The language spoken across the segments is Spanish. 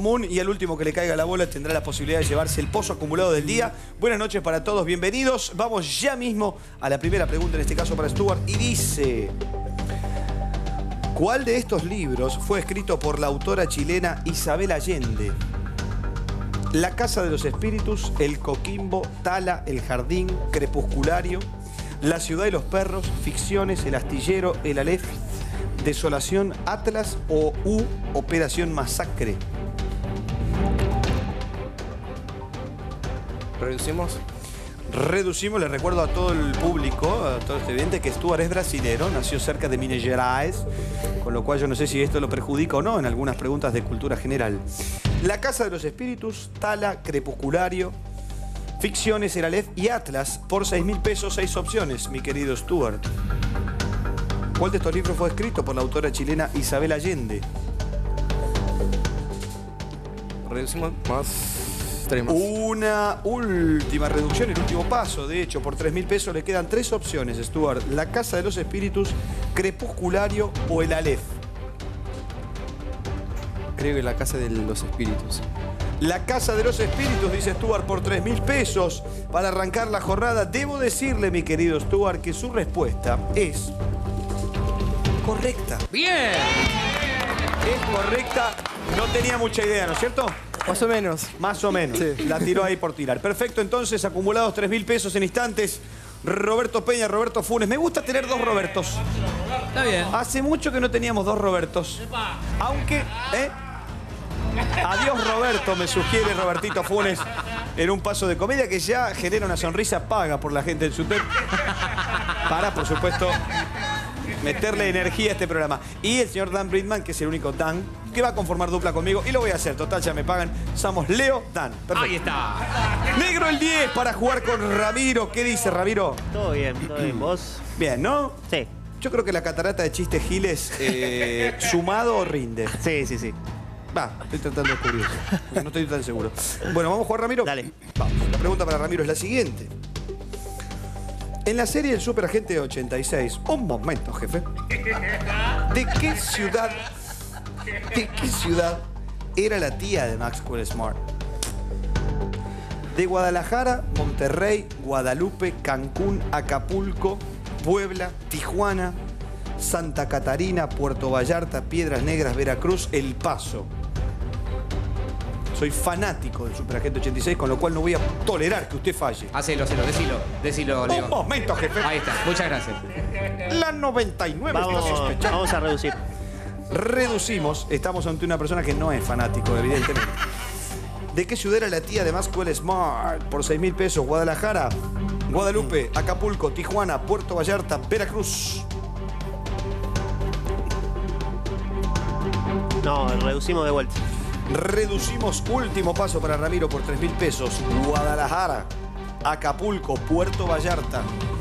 común y al último que le caiga la bola tendrá la posibilidad de llevarse el pozo acumulado del día. Buenas noches para todos, bienvenidos. Vamos ya mismo a la primera pregunta, en este caso para Stuart, y dice: ¿cuál de estos libros fue escrito por la autora chilena Isabel Allende? La Casa de los Espíritus, El Coquimbo, Tala, El Jardín, Crepusculario, La Ciudad de los Perros, Ficciones, El Astillero, El Aleph, Desolación, Atlas o Operación Masacre. Reducimos, le recuerdo a todo el público, a todo este evidente, que Stuart es brasilero, nació cerca de Minas Gerais, con lo cual yo no sé si esto lo perjudica o no en algunas preguntas de cultura general. La Casa de los Espíritus, Tala, Crepusculario, Ficciones, El Aleph y Atlas, por 6.000 pesos, 6 opciones, mi querido Stuart. ¿Cuál de estos libros fue escrito por la autora chilena Isabel Allende? Reducimos más 3 más. Una última reducción, el último paso. De hecho, por 3.000 pesos le quedan 3 opciones, Stuart. La Casa de los Espíritus, Crepusculario o El Aleph. Creo que La Casa de los Espíritus. La Casa de los Espíritus, dice Stuart, por 3.000 pesos. Para arrancar la jornada, debo decirle, mi querido Stuart, que su respuesta es correcta. ¡Bien! Es correcta. No tenía mucha idea, ¿no es cierto? Más o menos. Más o menos. Sí. La tiró ahí por tirar. Perfecto, entonces, acumulados 3.000 pesos en instantes. Roberto Peña, Roberto Funes. Me gusta tener 2 Robertos. Está bien. Hace mucho que no teníamos 2 Robertos. Aunque, adiós Roberto, me sugiere Robertito Funes en un paso de comedia que ya genera una sonrisa paga por la gente del SUTEP. Para, por supuesto, meterle energía a este programa. Y el señor Dan Bridman, que es el único Dan que va a conformar dupla conmigo. Y lo voy a hacer, total, ya me pagan. Somos Leo, Dan. Perfecto. Ahí está. Negro el 10 para jugar con Ramiro. ¿Qué dice Ramiro? Todo bien, ¿vos? Bien, ¿no? Sí, Yo creo que la catarata de chistes giles, sumado, rinde. sí. Va, estoy tratando de descubrir eso, porque no estoy tan seguro. Bueno, ¿vamos a jugar, Ramiro? Dale. Vamos. La pregunta para Ramiro es la siguiente. En la serie El Superagente 86, un momento, jefe. ¿De qué ciudad era la tía de Maxwell Smart? De Guadalajara, Monterrey, Guadalupe, Cancún, Acapulco, Puebla, Tijuana, Santa Catarina, Puerto Vallarta, Piedras Negras, Veracruz, El Paso. Soy fanático del Superagente 86, con lo cual no voy a tolerar que usted falle. Hacelo, decilo, Leo. Un momento, jefe. Ahí está, muchas gracias. La 99 está sospechando. Vamos a reducir. Reducimos. Estamos ante una persona que no es fanático, evidentemente. ¿De qué ciudad era la tía de Maxwell Smart? Por 6.000 pesos. Guadalajara, Guadalupe, Acapulco, Tijuana, Puerto Vallarta, Veracruz. No, reducimos de vuelta. Reducimos, último paso para Ramiro por 3.000 pesos. Guadalajara, Acapulco, Puerto Vallarta.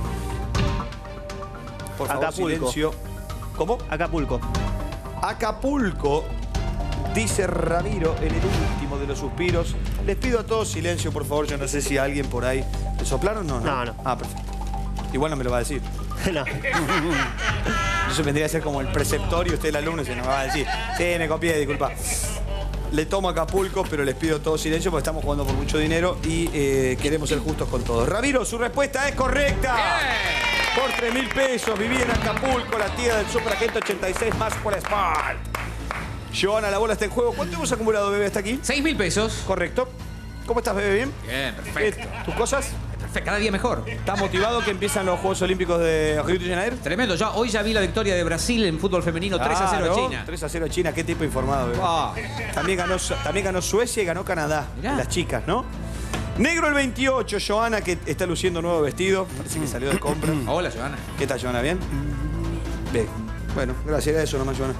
Por favor, Acapulco. silencio. ¿Cómo? Acapulco. Acapulco, dice Ramiro en el último de los suspiros. Les pido a todos silencio, por favor. Yo no sé si alguien por ahí... ¿Le soplaron o no? No. Ah, perfecto. Igual no me lo va a decir. No. Eso vendría a ser como el preceptorio, usted el alumno, y se nos va a decir: sí, me copié, disculpa. Le tomo Acapulco, pero les pido todo silencio porque estamos jugando por mucho dinero y queremos ser justos con todos. Ramiro, su respuesta es correcta. Por 3.000 pesos, vivía en Acapulco, la tía del Superagente 86 más por Smart. Joana, la bola está en juego. ¿Cuánto hemos acumulado, bebé, hasta aquí? 6.000 pesos. Correcto. ¿Cómo estás, bebé? ¿Bien? Bien, perfecto. ¿Tus cosas? Perfecto, cada día mejor. ¿Estás motivado que empiezan los Juegos Olímpicos de Río de Janeiro? Tremendo. Hoy ya vi la victoria de Brasil en fútbol femenino 3-0 a China. 3-0 a China, qué tipo informado, bebé. Ah. También ganó Suecia y ganó Canadá. Mirá. Las chicas, ¿no? Negro el 28, Joana, que está luciendo nuevo vestido. Parece que salió de compra. Hola, Joana. ¿Qué tal, Joana? ¿Bien? Bien. Bueno, gracias a eso nomás, Joana.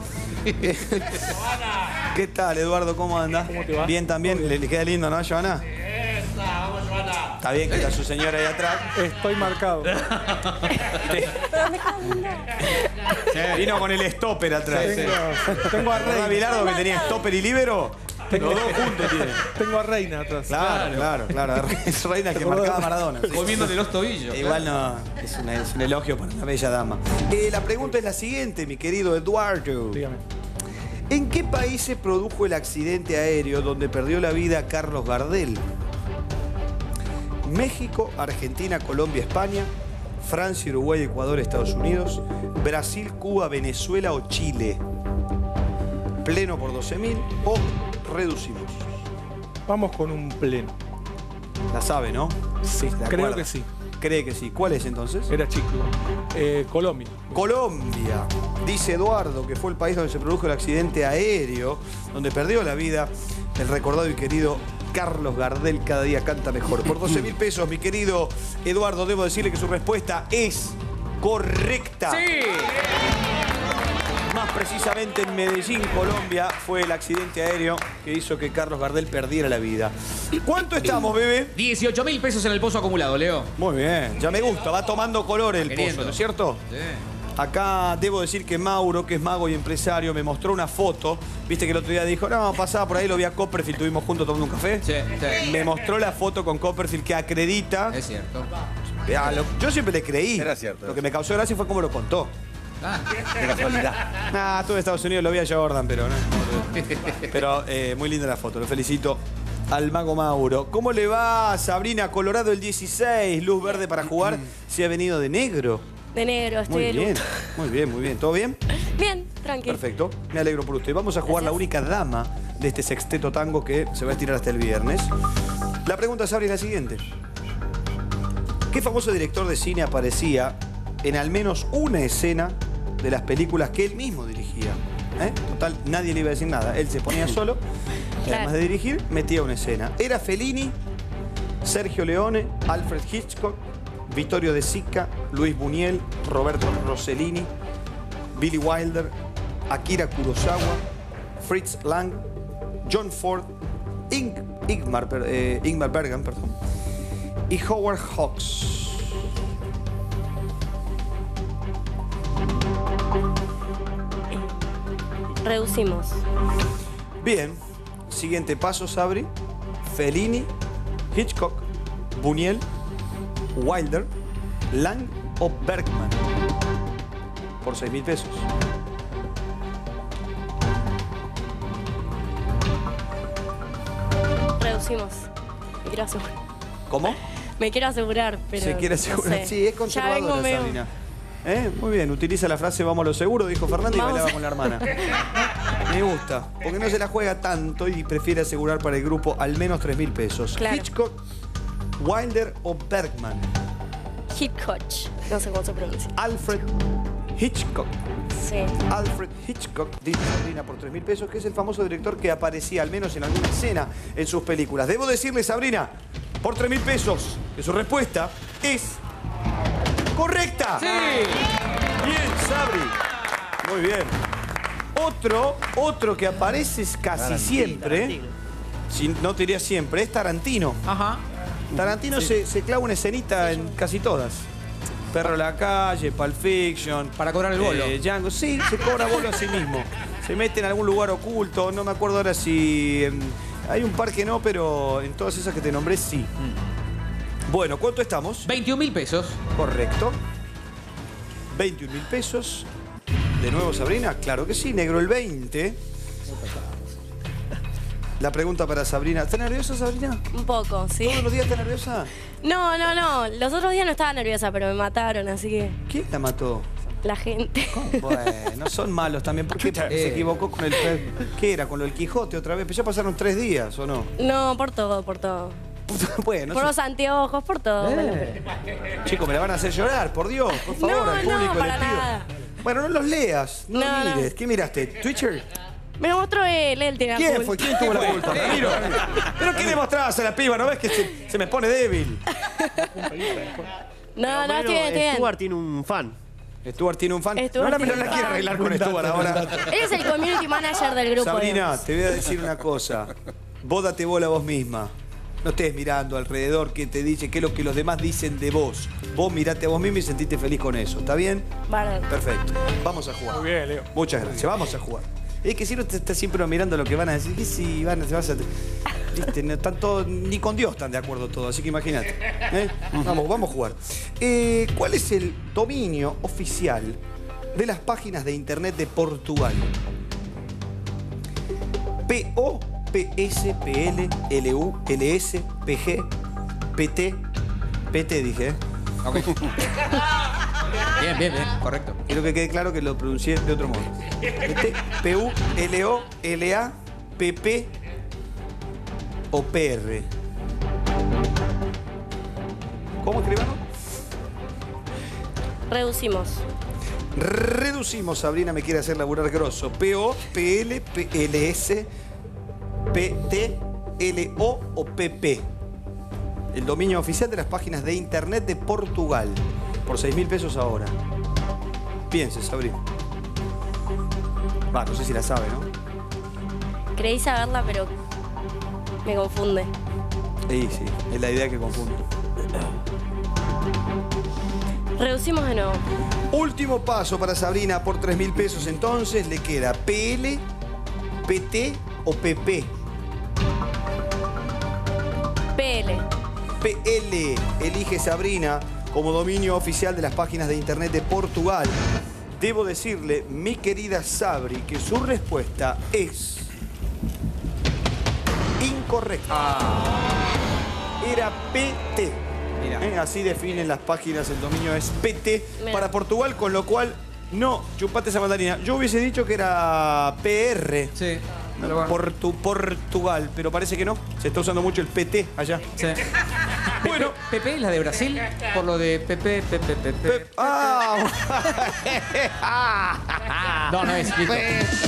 ¿Qué tal, Eduardo? ¿Cómo anda? ¿Cómo te va? Bien también. ¿Le queda lindo, no, Joana? Está bien que está su señora ahí atrás. Estoy marcado. Vino con el stopper atrás. Tengo a ¿Verdad, Reina. Bilardo, que tenía stopper y líbero? Los dos juntos tiene. Tengo a Reina atrás. Claro. Es Reina que marcaba a Maradona. Volviéndole los tobillos. Igual no, es un elogio para una bella dama. La pregunta es la siguiente, mi querido Eduardo. Dígame. ¿En qué país se produjo el accidente aéreo donde perdió la vida Carlos Gardel? México, Argentina, Colombia, España, Francia, Uruguay, Ecuador, Estados Unidos, Brasil, Cuba, Venezuela o Chile. ¿Pleno por 12.000 o reducimos? Vamos con un pleno. La sabe, ¿no? Sí, ¿De creo acuerdo? que sí. Cree que sí. ¿Cuál es entonces? Era chico. Colombia. Colombia. Dice Eduardo que fue el país donde se produjo el accidente aéreo, donde perdió la vida el recordado y querido Carlos Gardel. Cada día canta mejor. Por 12.000 pesos, mi querido Eduardo, debo decirle que su respuesta es correcta. ¡Sí! Más precisamente en Medellín, Colombia, fue el accidente aéreo que hizo que Carlos Gardel perdiera la vida. ¿Cuánto estamos, bebé? 18.000 pesos en el pozo acumulado, Leo. Muy bien, ya me gusta, va tomando color el Queriendo. pozo, ¿no es cierto? Sí. Acá debo decir que Mauro, que es mago y empresario, me mostró una foto. Viste que el otro día dijo, no, pasaba por ahí, lo vi a Copperfield, estuvimos juntos tomando un café. Sí, sí. Me mostró la foto con Copperfield que acredita. Es cierto. Yo siempre le creí. Era cierto. Lo que me causó gracia fue cómo lo contó. Ah, De casualidad. Estuve en Estados Unidos, lo vi a Jordan, pero no. Pero muy linda la foto, lo felicito al mago Mauro. ¿Cómo le va, Sabrina? Colorado el 16, luz verde para jugar. Se ha venido de negro. De negro, estoy Muy de bien, luto. muy bien, muy bien. ¿Todo bien? Bien, tranquilo. Perfecto, me alegro por usted. Vamos a jugar la única dama de este sexteto tango que se va a estirar hasta el viernes. La pregunta, Sabri, es la siguiente. ¿Qué famoso director de cine aparecía en al menos una escena de las películas que él mismo dirigía? Total, nadie le iba a decir nada. Él se ponía solo, y Claro. además de dirigir, metía una escena. ¿Era Fellini, Sergio Leone, Alfred Hitchcock, Vittorio De Sica, Luis Buñuel, Roberto Rossellini, Billy Wilder, Akira Kurosawa, Fritz Lang, John Ford, Ingmar Bergman, perdón, y Howard Hawks? Reducimos. Bien, siguiente paso, Sabri. Fellini, Hitchcock, Buñuel, Wilder, Lang o Bergman. Por 6.000 pesos. Reducimos. Me quiero asegurar. ¿Cómo? Me quiero asegurar, pero. Se quiere asegurar. no sé. Sí, es Ya conservadora, vengo medio- Sabrina. Muy bien, utiliza la frase vamos a lo seguro, dijo Fernando, y Vamos. bailaba con la hermana. Me gusta, porque no se la juega tanto y prefiere asegurar para el grupo al menos 3.000 pesos. Claro. Hitchcock, Wilder o Bergman. Hitchcock. No sé cómo se pronuncia. Alfred Hitchcock. Sí. Alfred Hitchcock, dice Sabrina, por 3.000 pesos, que es el famoso director que aparecía al menos en alguna escena en sus películas. Debo decirle, Sabrina, por 3.000 pesos, que su respuesta es correcta. sí. Bien, Sabri. Muy bien. Otro que aparece casi siempre, Tarantino. si no te diría siempre, es Tarantino. Ajá. Tarantino se clava una escenita en casi todas. Perro en la calle, Pulp Fiction. Para cobrar el bolo. Django, sí, se cobra bolo a sí mismo. Se mete en algún lugar oculto, no me acuerdo ahora si... hay un par que no, pero en todas esas que te nombré, sí. Bueno, ¿cuánto estamos? 21.000 pesos. Correcto. 21.000 pesos. De nuevo, Sabrina, claro que sí, negro el 20. La pregunta para Sabrina. ¿Estás nerviosa, Sabrina? Un poco, sí. ¿Todos los días estás nerviosa? No. Los otros días no estaba nerviosa, pero me mataron, así que. ¿Quién la mató? La gente. Bueno, son malos también. ¿Por qué se equivocó con el... ¿Qué era? ¿Con lo del Quijote otra vez? Pero ya pasaron 3 días, ¿o no? No, por todo, por todo. Bueno, Por los anteojos, por todo. chicos, me la van a hacer llorar, por Dios. Por favor, No, al no, público para les pido. nada. Bueno, no los leas, no, No, no. mires. ¿Qué miraste? ¿Twitcher? Me lo mostró él tiene la ¿Quién culpa. fue? ¿Quién tuvo la culpa? Ramiro. ¿Pero qué le mostrabas a la piba? ¿No ves que se me pone débil? No, estoy bien, estoy bien. Stuart tiene un fan. Stuart tiene un fan. Stuart No, tiene no la un quiero fan. arreglar con Stuart ahora. Él es el community manager del grupo. Sabrina, digamos. te voy a decir una cosa. Vos date bola a vos misma. No estés mirando alrededor qué te dice, qué es lo que los demás dicen de vos. Vos mirate a vos misma y sentiste feliz con eso. ¿Está bien? Bárbaro. Perfecto. Vamos a jugar. Muy bien, Leo. Muchas gracias. Vamos a jugar. Es que si no te estás siempre mirando lo que van a decir, ¿qué si van a, te vas a... Viste, no están todos, ni con Dios están de acuerdo todos, así que imagínate. Vamos a jugar. ¿Cuál es el dominio oficial de las páginas de internet de Portugal? PO, PS, PL, LU, LS, PG, PT. PT dije, ¿eh? Ok. Bien, correcto. Quiero que quede claro que lo pronuncié de otro modo. PT, PU, LO, LA, PP o PR. ¿Cómo escribamos? Reducimos. Reducimos, Sabrina me quiere hacer laburar grosso. PO, PL, PLS, PT, LO o PP. El dominio oficial de las páginas de internet de Portugal. Por 6.000 pesos ahora. Piense, Sabrina. Va, no sé si la sabe, ¿no? Creí saberla, pero me confunde. Sí, es la idea que confunde. Reducimos de nuevo. Último paso para Sabrina por 3.000 pesos. Entonces le queda PL, PT o PP. PL. PL. Elige Sabrina como dominio oficial de las páginas de internet de Portugal. Debo decirle, mi querida Sabri, que su respuesta es incorrecta. Era PT. Mira. Así definen las páginas, el dominio es PT Mira. para Portugal, con lo cual no, chupate esa mandarina. Yo hubiese dicho que era PR. Sí. Pero bueno. Portugal, pero parece que no. Se está usando mucho el PT allá. Sí. Bueno. PP es la de Brasil, por lo de PP. No, no es. Listo.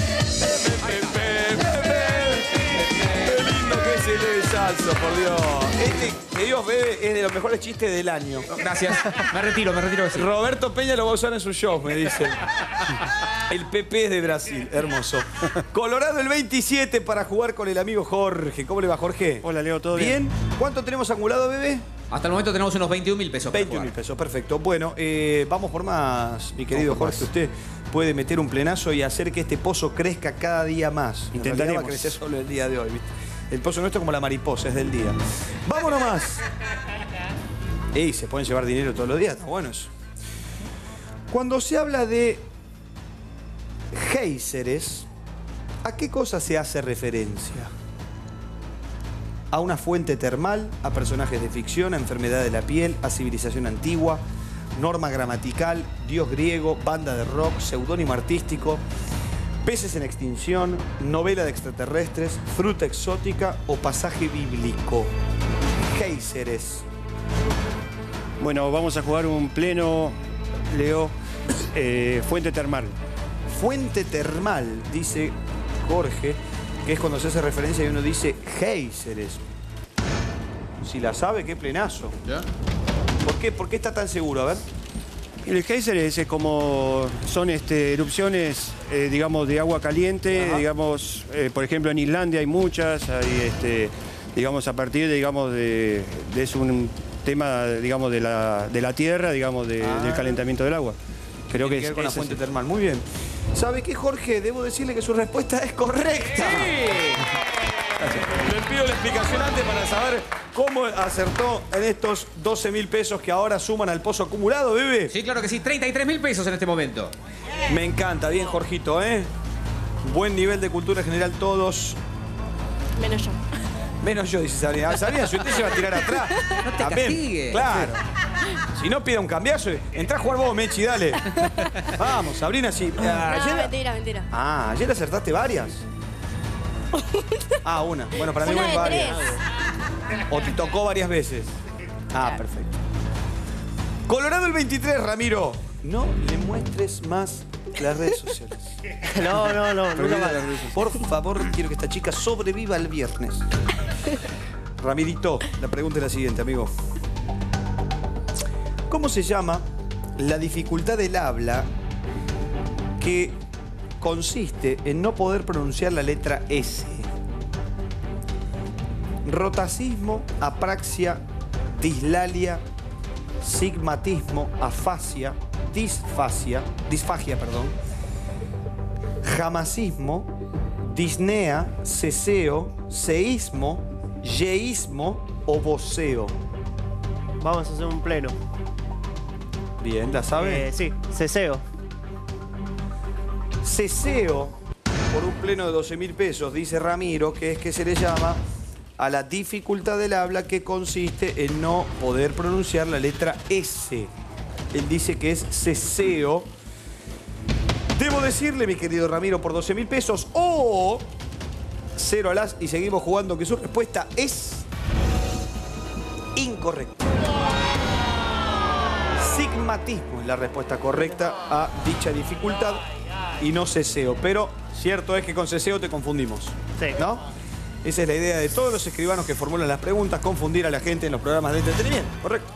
Qué lindo que es el salso, por Dios. Este, que Dios bebe, es de los mejores chistes del año. Gracias. Me retiro de eso. Roberto Peña lo va a usar en su show, me dicen. El PP es de Brasil, hermoso. Colorado el 27 para jugar con el amigo Jorge. ¿Cómo le va, Jorge? Hola, Leo, ¿todo bien? ¿Cuánto tenemos acumulado, bebé? Hasta el momento tenemos unos 21.000 pesos. 21.000 pesos, perfecto. Bueno, vamos por más, mi querido Jorge. Usted puede meter un plenazo y hacer que este pozo crezca cada día más. Intentaremos. Va a crecer solo el día de hoy, ¿viste? El pozo nuestro es como la mariposa, es del día. ¡Vámonos más! Ey, se pueden llevar dinero todos los días, está bueno eso. Cuando se habla de géiseres, ¿a qué cosa se hace referencia? A una fuente termal, a personajes de ficción, a enfermedad de la piel, a civilización antigua, norma gramatical, dios griego, banda de rock, seudónimo artístico, peces en extinción, novela de extraterrestres, fruta exótica o pasaje bíblico. Géiseres. Bueno, vamos a jugar un pleno, Leo, fuente termal. Fuente termal, dice Jorge, que es cuando se hace referencia y uno dice géiseres. Si la sabe, qué plenazo. ¿Ya? ¿Por qué? ¿Por qué está tan seguro? A ver. El geyser es como son erupciones, digamos, de agua caliente. Ajá. Digamos, por ejemplo, en Islandia hay muchas. Hay, digamos, a partir es un tema, digamos, de la tierra, digamos, del calentamiento del agua. Creo que Tiene ver con la es fuente así. termal. Muy bien. ¿Sabe qué, Jorge? Debo decirle que su respuesta es correcta. Le pido la explicación antes para saber cómo acertó en estos 12.000 pesos que ahora suman al pozo acumulado, bebé. Sí, claro que sí. 33.000 pesos en este momento. Me encanta. Bien, Jorgito, ¿eh? Buen nivel de cultura general todos. Menos yo. Menos yo, dice Sabrina. Sabrina, si usted se va a tirar atrás. No te castigue. Claro. Si no, pida un cambiazo. Entrá a jugar vos, Mechi, dale. Vamos, Sabrina, sí. No, mentira. Ah, ayer acertaste varias. Ah, una. Bueno, para mí Una fue de varias. 3. O te tocó varias veces. Ah, perfecto. Colorado el 23, Ramiro. No le muestres más las redes sociales. No, nunca más. Por favor, quiero que esta chica sobreviva el viernes. Ramirito, la pregunta es la siguiente, amigo. ¿Cómo se llama la dificultad del habla que consiste en no poder pronunciar la letra S? Rotacismo, apraxia, dislalia, sigmatismo, afasia, disfagia, jamasismo, disnea, ceseo, seísmo, yeísmo o voceo. Vamos a hacer un pleno. Bien, ¿la sabe? Sí, ceseo. Ceseo por un pleno de 12.000 pesos, dice Ramiro, que es que se le llama a la dificultad del habla que consiste en no poder pronunciar la letra S. Él dice que es ceseo. Debo decirle, mi querido Ramiro, por 12.000 pesos o 0 al as y seguimos jugando, que su respuesta es incorrecta. Sigmatismo es la respuesta correcta a dicha dificultad y no ceseo. Pero cierto es que con ceseo te confundimos. Sí. ¿No? Esa es la idea de todos los escribanos que formulan las preguntas, confundir a la gente en los programas de entretenimiento. Correcto.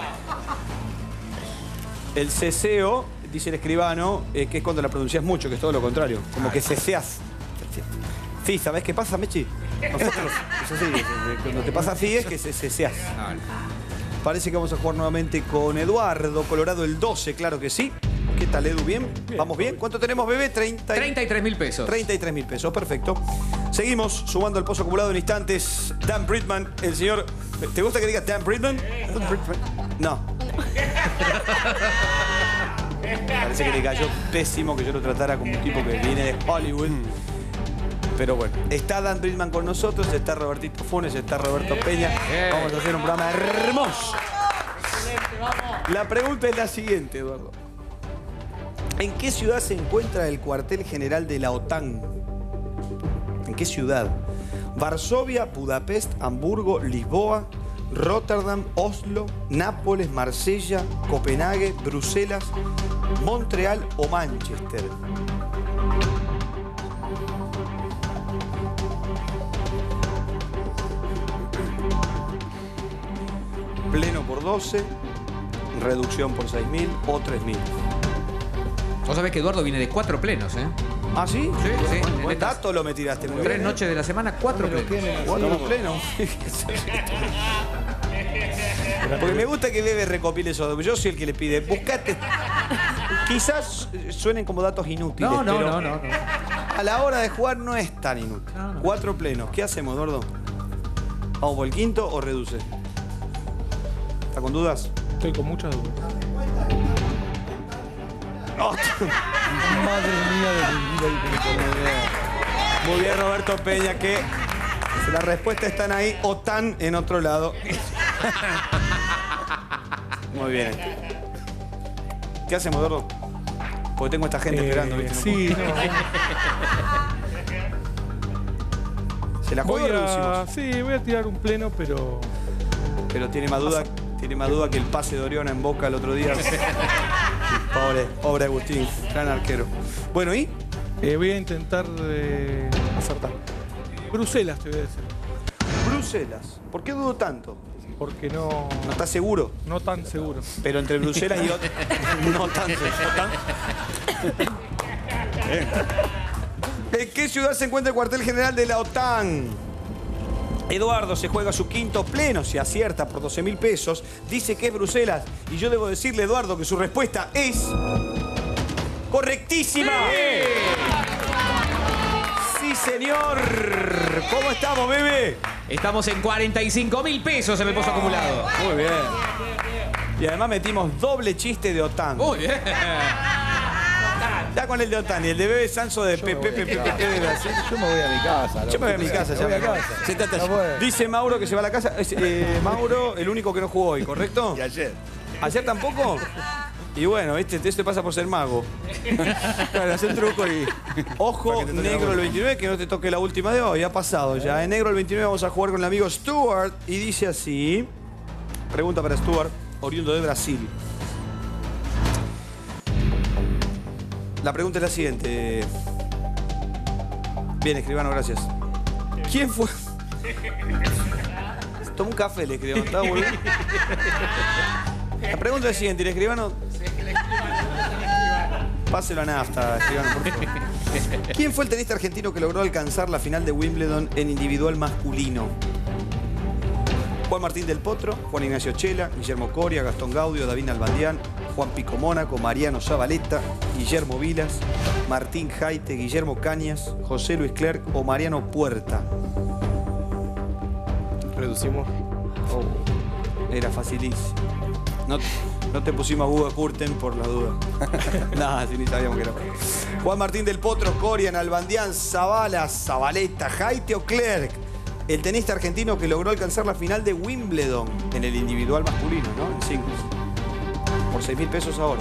El ceseo, dice el escribano, que es cuando la pronuncias mucho, que es todo lo contrario. Como que ceseas. Sí, ¿sabés qué pasa, Mechi? Nosotros, es así, cuando te pasa así es que ceseas. Parece que vamos a jugar nuevamente con Eduardo, Colorado el 12, claro que sí. ¿Qué tal, Edu? ¿Bien? ¿Vamos bien? ¿Cuánto tenemos, bebé? 33.000 pesos. 33.000 pesos, perfecto. Seguimos sumando el pozo acumulado en instantes. Dan Bridman, el señor... ¿Te gusta que digas Dan Bridman? No. Parece que le cayó pésimo que yo lo tratara como un tipo que viene de Hollywood. Pero bueno, está Dan Bridman con nosotros, está Robertito Funes, está Roberto Peña. Vamos a hacer un programa hermoso. La pregunta es la siguiente, Eduardo. ¿En qué ciudad se encuentra el cuartel general de la OTAN? ¿En qué ciudad? Varsovia, Budapest, Hamburgo, Lisboa, Rotterdam, Oslo, Nápoles, Marsella, Copenhague, Bruselas, Montreal o Manchester. Pleno por 12, reducción por 6.000 o 3.000. Vos sabés que Eduardo viene de 4 plenos, ¿eh? ¿Ah, sí? Sí, sí. Buen dato lo me tiraste. Muy 3 bien. noches de la semana, 4 plenos. 4 plenos. Porque me gusta que Bebe recopile eso. Yo soy el que le pide. Buscate. Quizás suenen como datos inútiles. No. Pero a la hora de jugar no es tan inútil. 4 plenos. ¿Qué hacemos, Eduardo? ¿Vamos por el quinto o reduce? ¿Está con dudas? Estoy con muchas dudas. Oh. Madre mía de mi vida. Muy bien, Roberto Peña, que la respuesta están ahí o tan en otro lado. Muy bien. ¿Qué hacemos, Eduardo? Porque tengo a esta gente esperando, ¿viste? No Sí, no. ¿Se la juega o reducimos? Sí, voy a tirar un pleno, pero... Pero tiene más duda que el pase de Oriona en Boca el otro día. Pobre Agustín, gran arquero. Bueno, ¿y? voy a intentar acertar. Bruselas, te voy a decir. Bruselas. ¿Por qué dudo tanto? Porque no... ¿No estás seguro? No tan seguro. Pero entre Bruselas y otro... No tan seguro. ¿En qué ciudad se encuentra el cuartel general de la OTAN? Eduardo se juega su quinto pleno, se acierta por 12.000 pesos. Dice que es Bruselas. Y yo debo decirle, Eduardo, que su respuesta es... ¡correctísima! ¡Sí, señor! ¿Cómo estamos, bebé? Estamos en 45.000 pesos en el pozo acumulado. Muy bien. Y además metimos doble chiste de OTAN. Muy bien. Ya con el de OTAN y el de Bebe Sanso de Pepe de Brasil. Yo me voy a mi casa. Yo me voy a mi casa ya. Me voy a casa. Sentate No allí. puede. Dice Mauro que se va a la casa. Mauro, el único que no jugó hoy, ¿correcto? Y ayer. ¿Ayer tampoco? Y bueno, este pasa por ser mago. Claro, hace un truco y... Ojo, negro el 29, que no te toque la última de hoy. Ha pasado ya. En negro el 29 vamos a jugar con el amigo Stuart. Y dice así. Pregunta para Stuart, oriundo de Brasil. La pregunta es la siguiente. Bien, escribano, gracias. ¿Quién fue? Toma un café, le escribano. ¿Está bueno? La pregunta es la siguiente, el escribano... Páselo a nafta, escribano, por favor. ¿Quién fue el tenista argentino que logró alcanzar la final de Wimbledon en individual masculino? Juan Martín del Potro, Juan Ignacio Chela, Guillermo Coria, Gastón Gaudio, David Nalbandián, Juan Pico Mónaco, Mariano Zabaleta, Guillermo Vilas, Martín Jaite, Guillermo Cañas, José Luis Clerc o Mariano Puerta. Reducimos. Era facilísimo. No te pusimos a Hugo Curten por las dudas. Nada, si ni sabíamos que era. Juan Martín del Potro, Corian, Albandián, Zavala, Zabaleta, Jaite o Clerc. El tenista argentino que logró alcanzar la final de Wimbledon en el individual masculino, ¿no? En singles. Por 6.000 pesos ahora.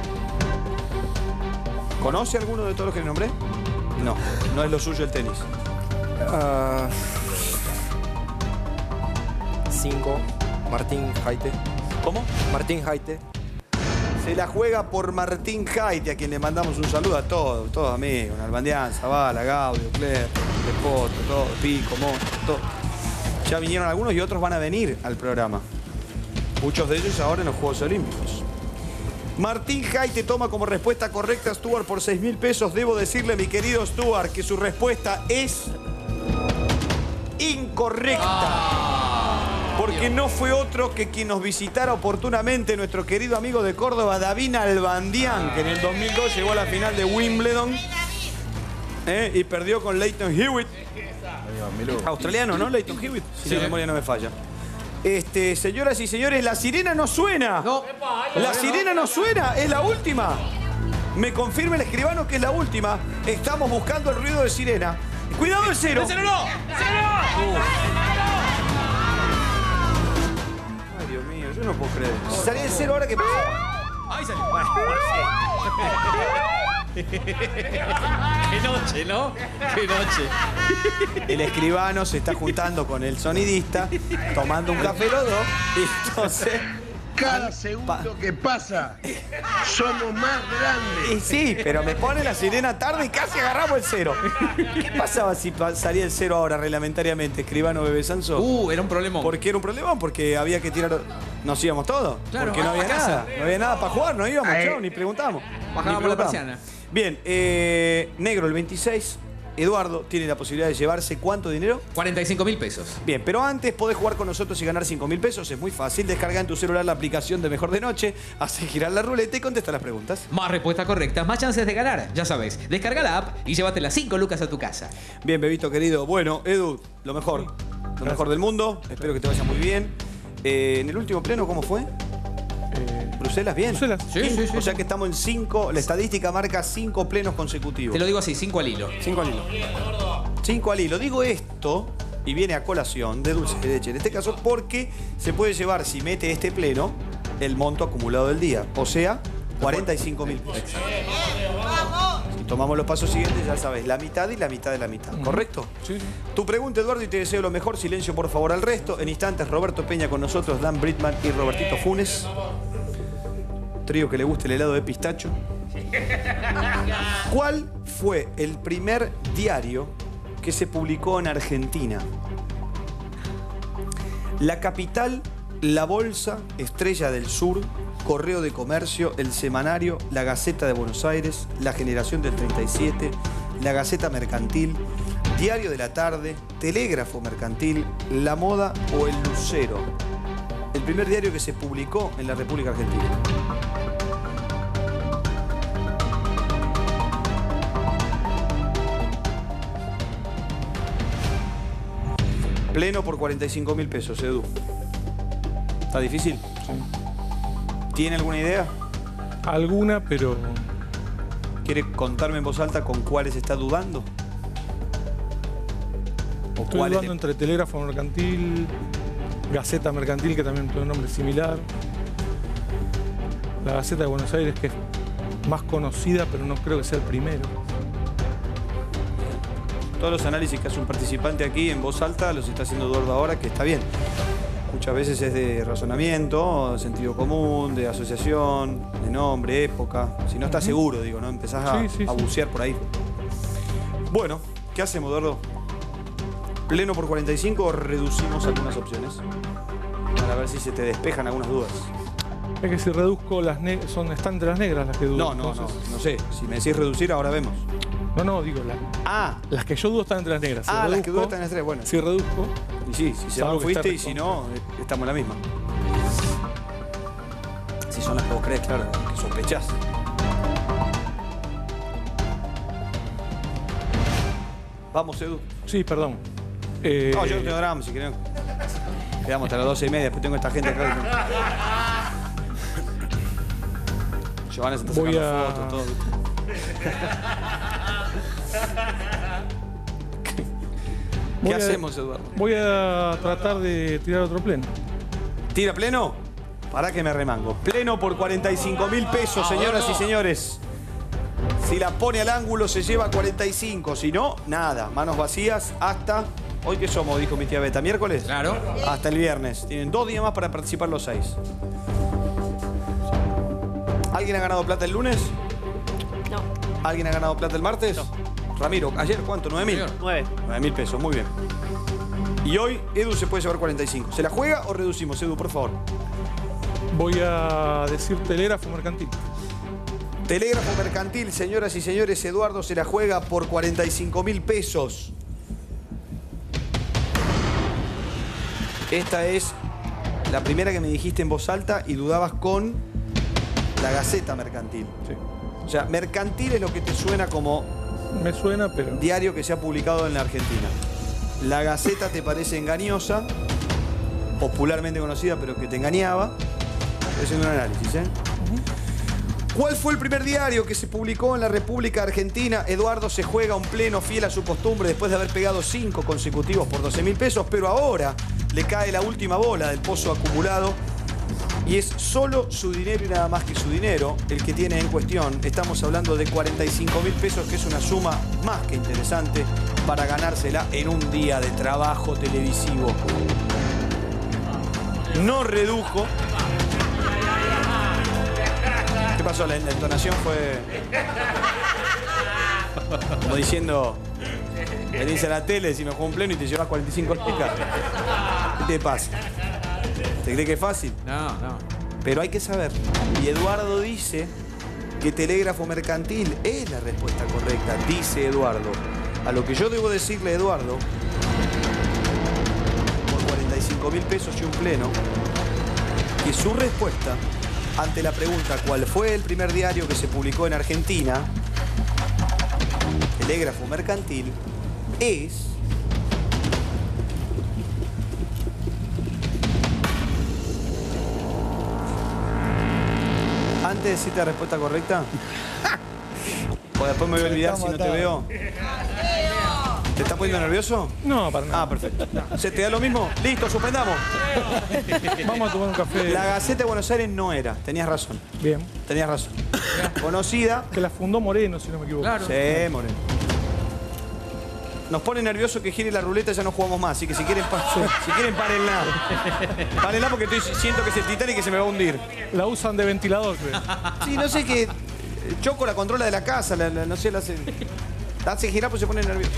¿Conoce alguno de todos los que le nombré? No, no es lo suyo el tenis. 5. Martín Jaite. ¿Cómo? Martín Jaite. Se la juega por Martín Jaite, a quien le mandamos un saludo a todos amigos. Albandián, Zavala, Gaudio, Cler, De Potro, todo, Pico, Montt, todo. Ya vinieron algunos y otros van a venir al programa. Muchos de ellos ahora en los Juegos Olímpicos. Martín Jaite toma como respuesta correcta a Stuart por 6.000 pesos. Debo decirle, mi querido Stuart, que su respuesta es incorrecta. Porque no fue otro que quien nos visitara oportunamente, nuestro querido amigo de Córdoba, David Albandián, que en el 2002 llegó a la final de Wimbledon y perdió con Lleyton Hewitt. Australiano, ¿no? Lleyton Hewitt, si la memoria no me falla. Señoras y señores, la sirena no suena. No. La sirena no suena, es la última. Me confirma el escribano que es la última. Estamos buscando el ruido de sirena. ¡Cuidado el cero! ¡El cero no! ¡Cero! Ay, Dios mío, yo no puedo creer. Si salía el cero ahora, ¿qué pasa? ¡Ahí salió! ¡Qué noche, ¿no? ¡Qué noche! El escribano se está juntando con el sonidista, tomando un café los dos, y entonces... Cada segundo que pasa, somos más grandes. Y sí, pero me pone la sirena tarde y casi agarramos el cero. ¿Qué pasaba si salía el cero ahora reglamentariamente, escribano Bebé Sanso? Era un problemón. ¿Por qué era un problemón? Porque había que tirar... ¿Nos íbamos todos? Claro, porque no había a casa. nada. No había nada para jugar, no íbamos, chao, ni preguntamos. Bajábamos la persiana. Bien, negro el 26. Eduardo tiene la posibilidad de llevarse ¿cuánto dinero? 45.000 pesos. Bien, pero antes podés jugar con nosotros y ganar 5.000 pesos. Es muy fácil. Descarga en tu celular la aplicación de Mejor de Noche, hace girar la ruleta y contesta las preguntas. Más respuestas correctas, más chances de ganar. Ya sabes, descarga la app y llévate las 5 lucas a tu casa. Bien, bebito querido. Bueno, Edu, lo mejor. Lo mejor del mundo. Espero que te vaya muy bien. En el último pleno, ¿cómo fue? Bruselas, bien. Bruselas. Sí. O sea que estamos en 5. La estadística marca 5 plenos consecutivos. Te lo digo así, 5 al hilo. 5 al hilo. 5 al hilo. Digo esto, y viene a colación de dulce de leche, en este caso, porque se puede llevar, si mete este pleno, el monto acumulado del día. O sea, 45.000 pesos. Si tomamos los pasos siguientes, ya sabes, la mitad y la mitad de la mitad. ¿Correcto? Sí. Tu pregunta, Eduardo, y te deseo lo mejor. Silencio, por favor, al resto. En instantes, Roberto Peña con nosotros, Dan Britman y Robertito Funes. Trío que le guste el helado de pistacho. ¿Cuál fue el primer diario que se publicó en Argentina? La Capital, La Bolsa, Estrella del Sur, Correo de Comercio, El Semanario, La Gaceta de Buenos Aires, La Generación del 37, La Gaceta Mercantil, Diario de la Tarde, Telégrafo Mercantil, La Moda o El Lucero. El primer diario que se publicó en la República Argentina. Pleno por 45.000 pesos, Edu. ¿Está difícil? Sí. ¿Tiene alguna idea? Alguna, pero ¿Quiere contarme en voz alta con cuáles está dudando? ¿O estoy cuáles dudando entre Telégrafo Mercantil, Gaceta Mercantil, que también tiene un nombre similar. La Gaceta de Buenos Aires, que es más conocida, pero no creo que sea el primero. Todos los análisis que hace un participante aquí en voz alta los está haciendo Eduardo ahora, que está bien. Muchas veces es de razonamiento, de sentido común, de asociación, de nombre, época. Si no estás seguro, digo, ¿no? Empezás a bucear por ahí. Bueno, ¿qué hacemos, Eduardo? ¿Pleno por 45 o reducimos algunas opciones? Para ver si se te despejan algunas dudas. Es que si reduzco las están entre las negras las que dudo. No sé. Si me decís reducir, ahora vemos. No, digo, las que yo dudo están entre las negras. Si las que dudo están entre las. Bueno. Si reduzco. Y sí, si se no fuiste y si no, estamos en la misma. Si son las que vos crees, claro, que sospechás. Vamos, Edu. Sí, perdón. No, yo no tengo drama, si querés. Quedamos hasta las 12:30, después tengo esta gente acá. Giovanna se está Voy sacando a- fotos, todo. ¿Qué Voy a- hacemos, Eduardo? Voy a tratar de tirar otro pleno. ¿Tira pleno? Para que me remango. Pleno por 45.000 pesos, señoras y señores. Si la pone al ángulo se lleva 45. Si no, nada. Manos vacías hasta... ¿Hoy qué somos? Dijo mi tía Beta. ¿Miércoles? Claro. Hasta el viernes. Tienen 2 días más para participar los 6. ¿Alguien ha ganado plata el lunes? No. ¿Alguien ha ganado plata el martes? Ramiro, ¿ayer cuánto? ¿9.000? Señor. 9. 9.000 pesos, muy bien. Y hoy Edu se puede llevar 45. ¿Se la juega o reducimos, Edu, por favor? Voy a decir telégrafo mercantil. Telégrafo mercantil, señoras y señores, Eduardo se la juega por 45.000 pesos. Esta es la primera que me dijiste en voz alta y dudabas con la Gaceta Mercantil. Sí. O sea, mercantil es lo que te suena como Me suena, pero... diario que se ha publicado en la Argentina. La Gaceta te parece engañosa, popularmente conocida, pero que te engañaba. Estoy haciendo un análisis, ¿eh? ¿Cuál fue el primer diario que se publicó en la República Argentina? Eduardo se juega un pleno fiel a su costumbre después de haber pegado 5 consecutivos por 12.000 pesos, pero ahora le cae la última bola del pozo acumulado y es solo su dinero y nada más que su dinero el que tiene en cuestión. Estamos hablando de 45.000 pesos, que es una suma más que interesante para ganársela en un día de trabajo televisivo. No redujo. ¿Qué pasó? La entonación fue como diciendo, venís a la tele, si me juego un pleno y te llevas 45 lucas. ¿Qué te pasa? ¿Te crees que es fácil? No. Pero hay que saber. Y Eduardo dice que telégrafo mercantil es la respuesta correcta, dice Eduardo. A lo que yo debo decirle a Eduardo, por 45.000 pesos y un pleno, que su respuesta ante la pregunta ¿cuál fue el primer diario que se publicó en Argentina? Telégrafo mercantil es... Antes de decirte la respuesta correcta, o después me voy a olvidar si no te veo. ¿Te estás poniendo nervioso? No, para nada. Ah, perfecto. ¿Se te da lo mismo? Listo, suspendamos. Vamos a tomar un café. La Gaceta de Buenos Aires no era, tenías razón. Bien. Tenías razón. Conocida. Que la fundó Moreno, si no me equivoco. Claro. Sí, Moreno. Nos pone nervioso que gire la ruleta, ya no jugamos más. Así que si quieren, si quieren párenla. Párenla porque siento que es el Titanic que se me va a hundir. La usan de ventilador, creo. Sí, no sé qué. Choco la controla de la casa, no sé, la hace. La hace girar pues se pone nervioso.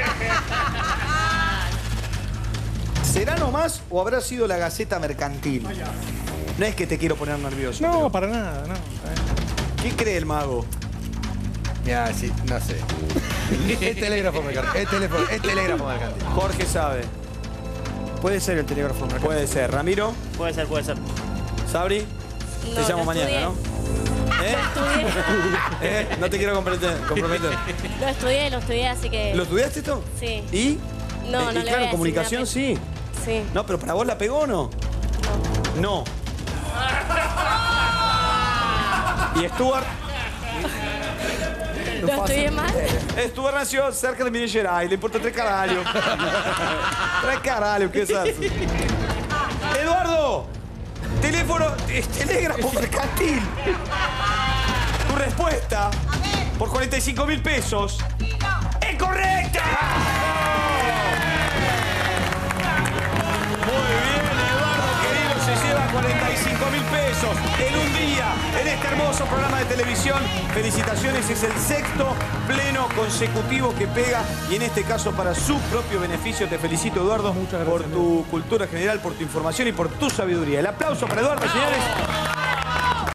¿Será nomás o habrá sido la Gaceta Mercantil? No es que te quiero poner nervioso. No, pero- para nada, no. ¿Qué cree el mago? Ya, sí, no sé. Es telégrafo mercantil. Es telégrafo mercantil. Jorge sabe. Puede ser el telégrafo mercantil. Puede ser. Ramiro, Puede ser, puede ser. Sabri, te llamo lo mañana, estudié. ¿no? ¿Eh? Lo estudié. No te quiero comprometer. Lo estudié, así que... ¿Lo estudiaste esto? Sí. ¿Y? No, no y le voy a claro, decir comunicación nada. sí. Sí. No, pero ¿para vos la pegó o no? No. ¿Y Stuart? ¿Lo estudié mal? Stuart nació cerca de Minas Gerais, le importa 3 caralho. 3 caralho, ¿qué es eso? Eduardo, teléfono, telégrafo mercantil. Tu respuesta por 45.000 pesos es correcta. Muy bien, Eduardo, querido, se lleva 45.000 pesos en un día en este hermoso programa de televisión. Felicitaciones, es el 6º pleno consecutivo que pega y en este caso para su propio beneficio. Te felicito, Eduardo, Muchas gracias, por tu cultura general, por tu información y por tu sabiduría. El aplauso para Eduardo, señores.